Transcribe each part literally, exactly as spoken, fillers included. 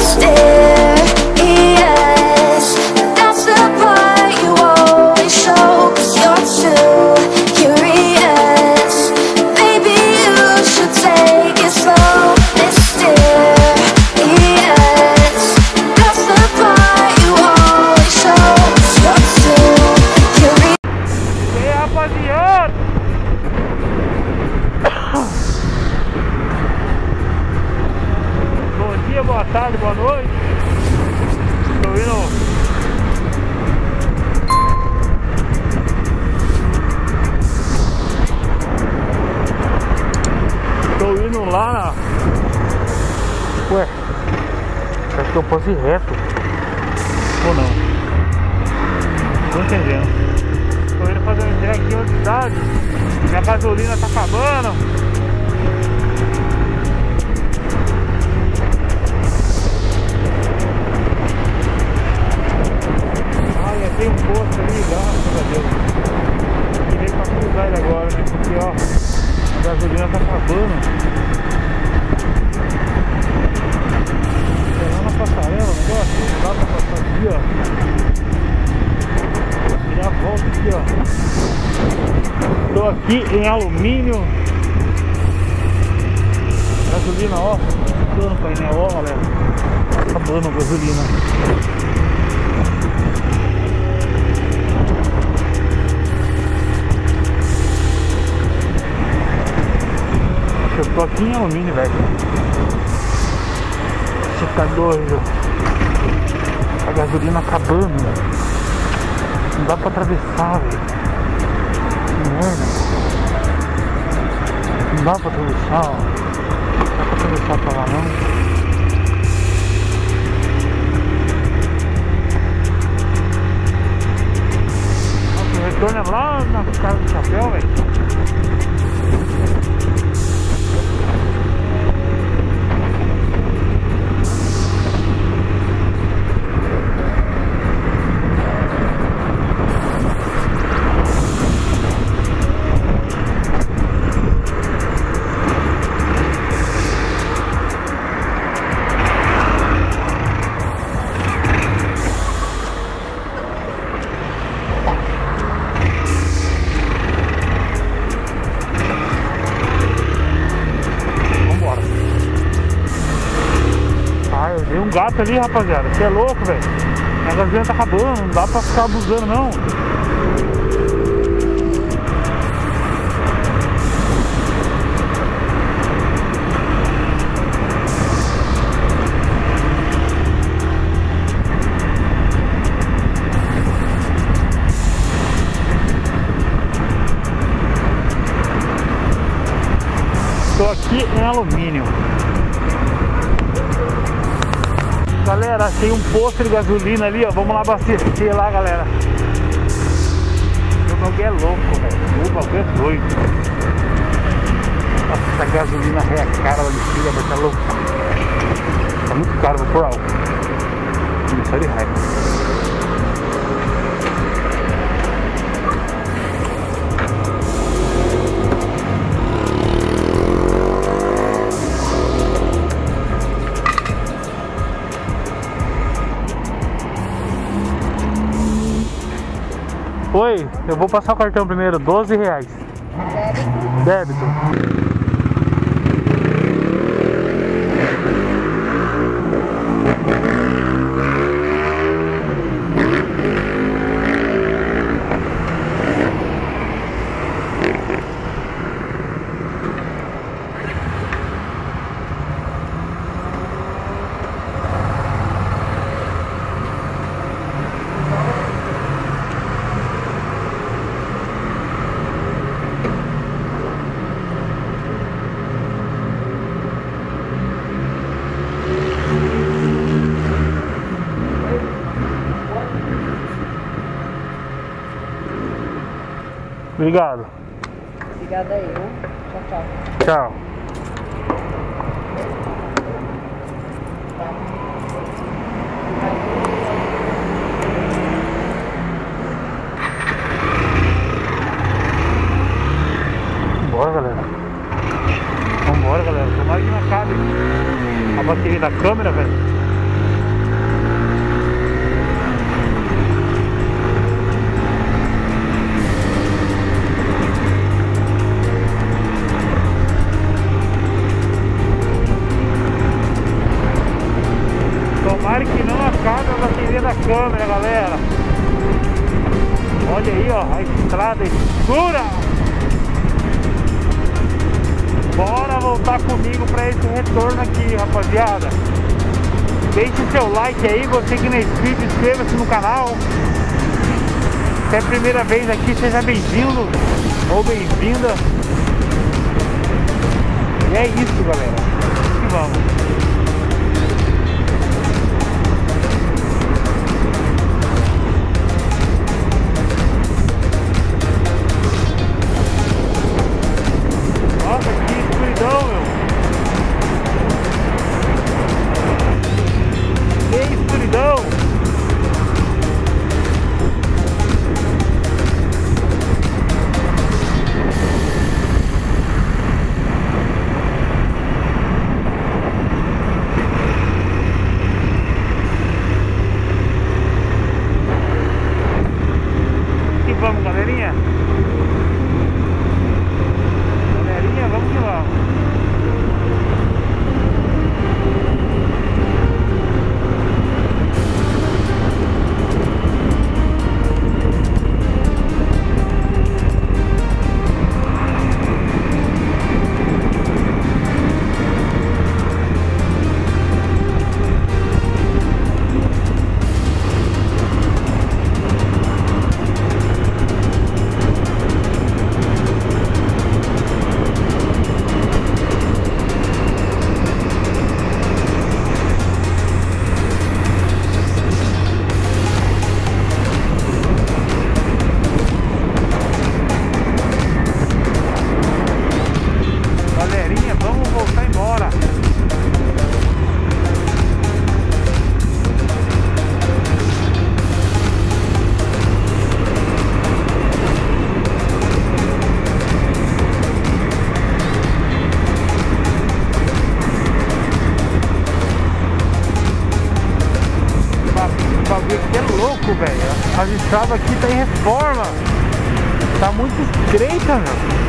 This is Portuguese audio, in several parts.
mysterious. That's the part you always show, 'cause you're too curious. Maybe you should take it slow. Mysterious. That's the part you always show, 'cause you're too curious. E aí, rapaziada? Bom dia, boa tarde, boa noite. Tô indo. Tô indo lá na. Ué, acho que eu posso ir reto. Ou não? Tô entendendo. Tô indo fazer um entrega aqui em outra cidade. Minha gasolina tá acabando. Ai, tem um posto ali, graças a Deus. E veio pra cruzar ele agora, né? Porque ó, a gasolina tá acabando. É lá na passarela o negócio. Dá pra passar aqui, ó. Dá a volta aqui, ó. Tô aqui em alumínio. Gasolina, ó. Acabando o painel, ó, galera. Acabando a gasolina. Eu tô aqui em alumínio, velho. Você tá doido? A gasolina acabando. Não dá pra atravessar, velho. Que merda. Não dá pra atravessar, ó. Não dá pra atravessar pra lá, não. Nossa, o retorno é lá na casa do chapéu, velho. Tem um gato ali, rapaziada. Você é louco, velho. A gasolina tá acabando. Não dá pra ficar abusando, não. Tô aqui em alumínio. Galera, achei um posto de gasolina ali, ó. Vamos lá abastecer lá, galera. O bagulho é louco, velho. O bagulho é doido. Nossa, essa gasolina é a cara da bexiga, mas tá louco. Tá muito caro, vou pôr álcool. Só de raiva. Oi, eu vou passar o cartão primeiro, doze reais. Débito. Débito. Obrigado. Obrigada aí, viu? Tchau, tchau. Tchau. Vambora, galera. Vambora, galera. Tomara que não acabe a bateria da câmera, velho. bateria da câmera, galera. Olha aí, ó, a estrada escura. Bora voltar comigo pra esse retorno aqui, rapaziada. Deixe seu like aí, você que não é inscrito, inscreva-se no canal. Se é a primeira vez aqui, seja bem-vindo ou bem-vinda. E é isso, galera. E vamos. Nossa, que escuridão, meu. Que escuridão. E vamos, galerinha. Galerinha, vamos que vamos. Galerinha, vamos voltar embora. O bagulho aqui é louco, velho. As estradas aqui tá em reforma. Tá muito estreita, meu.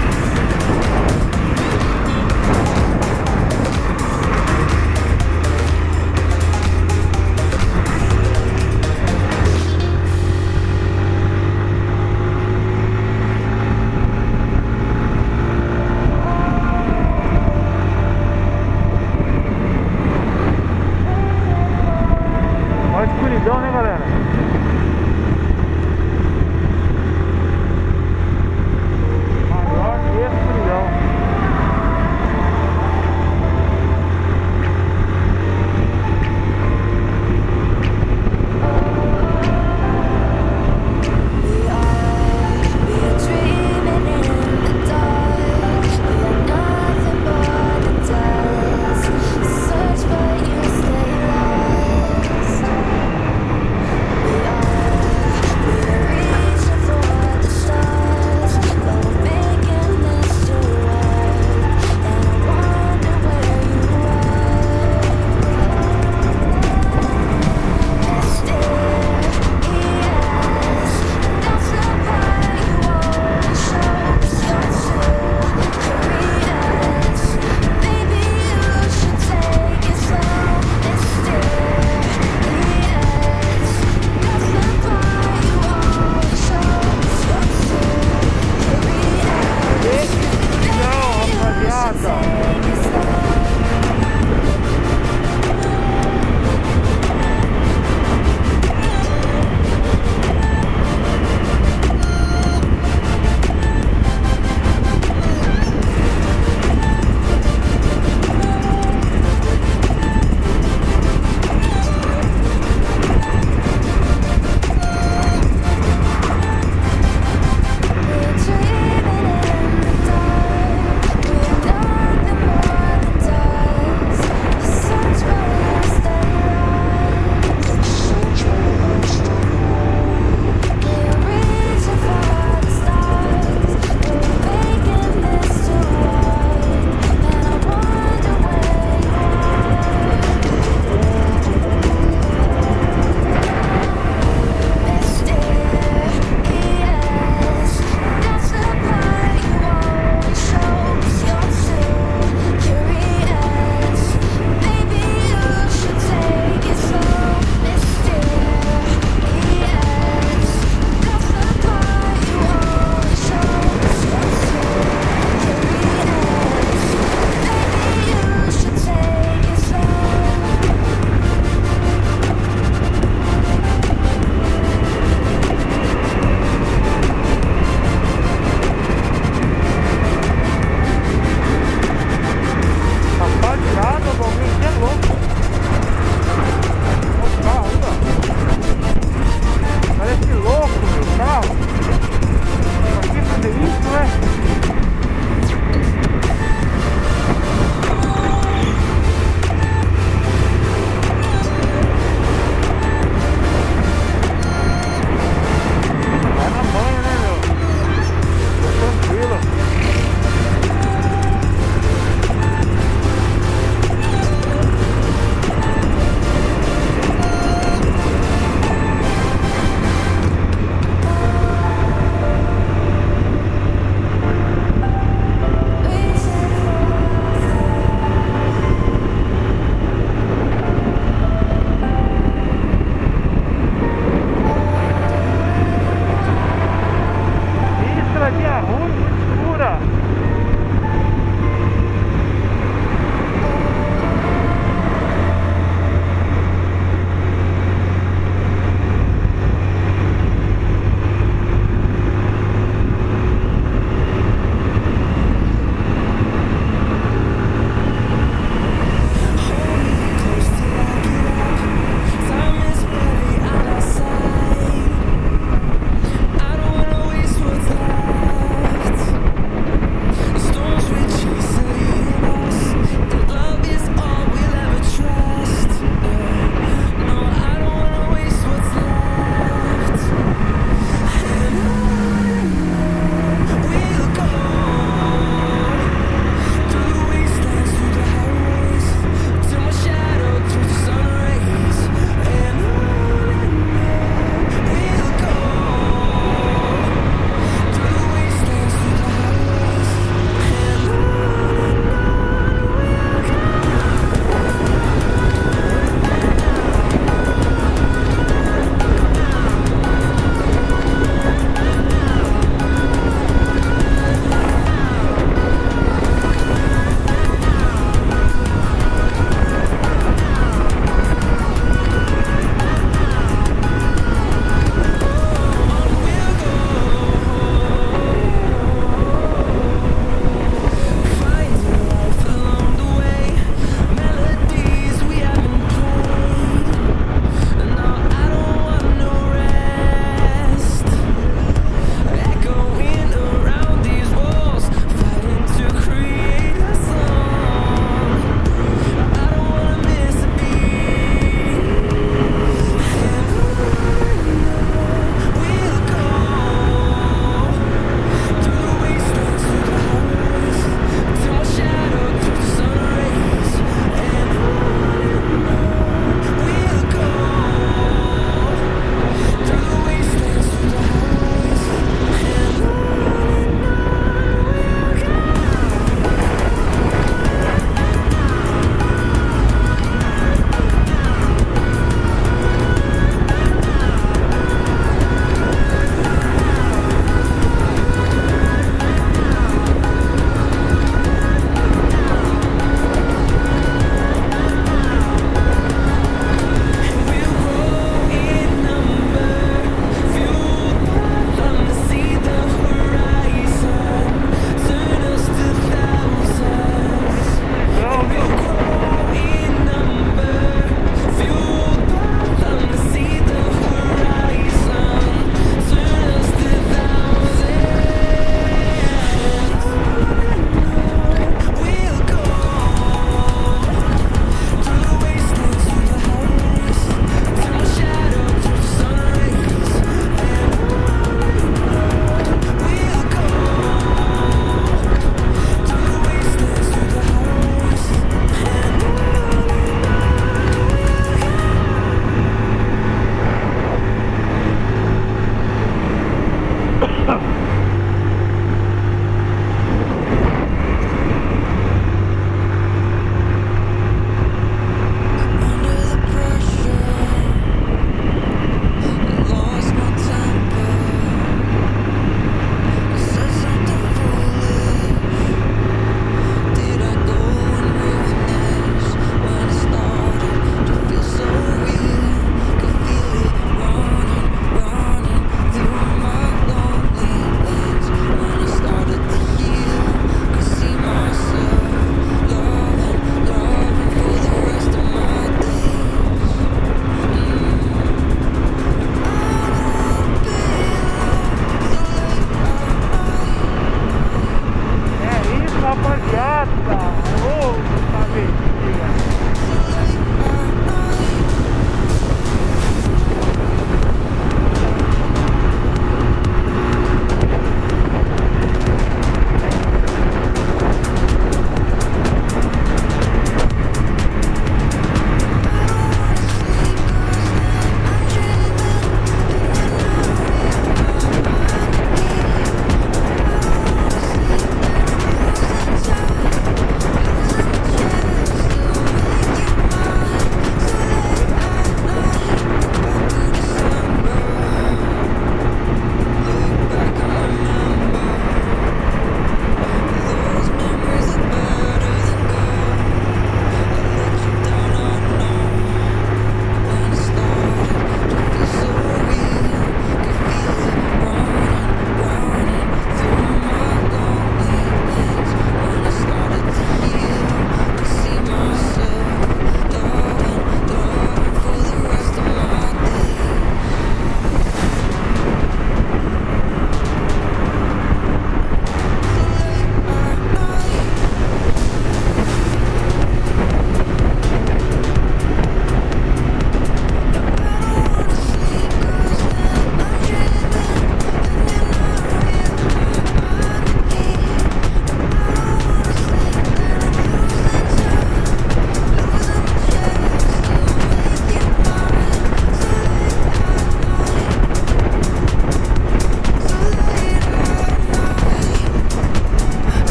Olha a escuridão, né, galera?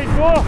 doido!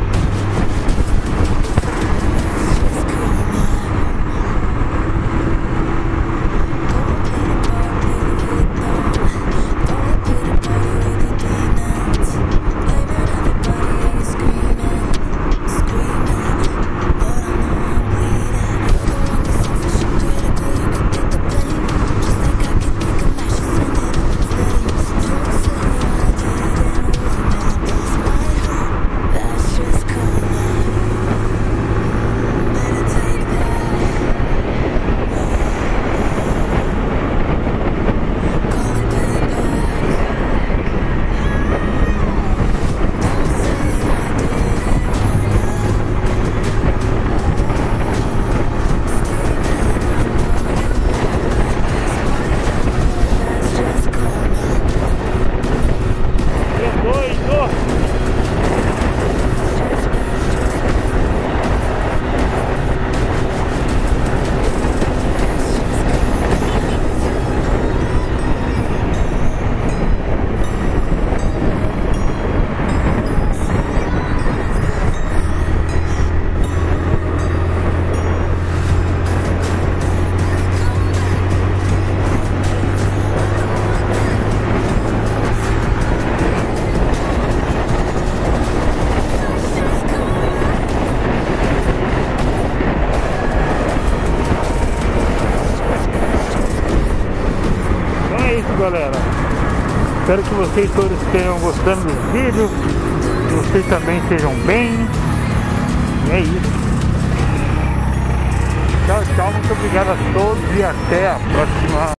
Galera, espero que vocês todos estejam gostando do vídeo, que vocês também estejam bem. E é isso. Tchau, tchau, muito obrigado a todos e até a próxima.